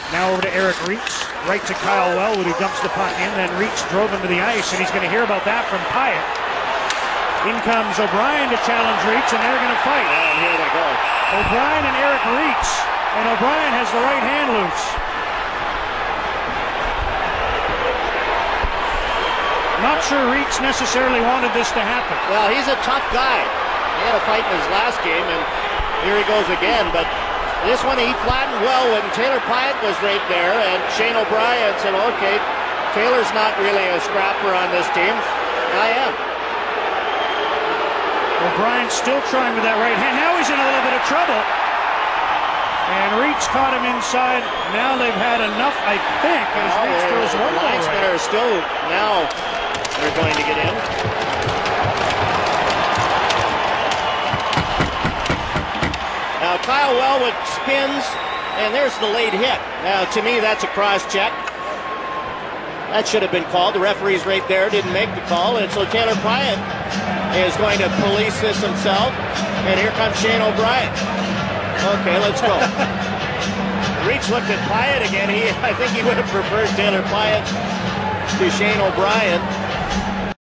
Now over to Eric Reitz, right to Kyle Wellwood, who dumps the puck in. Then Reitz drove him to the ice, and he's going to hear about that from Pyatt. In comes O'Brien to challenge Reitz, and they're going to fight. And here they go. O'Brien and Eric Reitz, and O'Brien has the right hand loose. Not sure Reitz necessarily wanted this to happen. Well, he's a tough guy. He had a fight in his last game, and here he goes again. But this one he flattened well when Taylor Pyatt was right there, and Shane O'Brien said, okay, Taylor's not really a scrapper on this team. I am. O'Brien still trying with that right hand. Now he's in a little bit of trouble. And Reitz caught him inside. Now they've had enough, I think, as Reitz throws one the linesmen are still now they're going to get in. Now Kyle Wellwood spins, and there's the late hit. Now to me that's a cross check. That should have been called. The referee's right there, didn't make the call, and so Taylor Pyatt is going to police this himself. And here comes Shane O'Brien. Okay, let's go. Reitz looked at Pyatt again. I think he would have preferred Taylor Pyatt to Shane O'Brien.